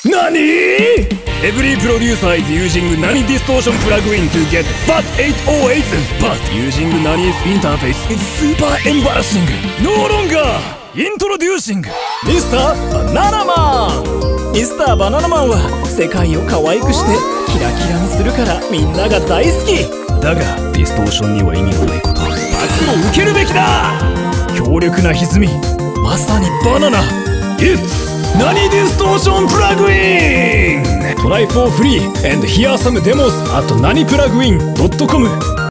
NANI?! Every producer is using NANI distortion plugin to get but 808, but using NANI's interface is super embarrassing. No longer introducing Mr. Banana Man! Mr. Banana Man は世界を可愛くしてキラキラにするからみんなが大好きだがディストーションには意味のないこと罰を受けるべきだ。強力な歪み、まさにバナナ。 It's NANI distortion plugin! Try for free and hear some demos at naniplugin.com